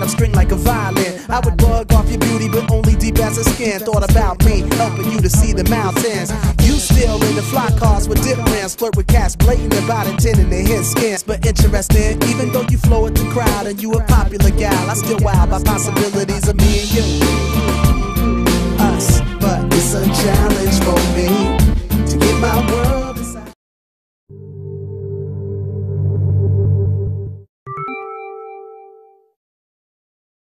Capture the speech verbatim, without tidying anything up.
string like a violin. I would bug off your beauty, but only deep as a skin. Thought about me, helping you to see the mountains. You still in the fly cars with dip rims, flirt with cats blatant about intending to hit skins. But interesting, even though you flow with the crowd and you a popular gal, I still wild by possibilities of me and you.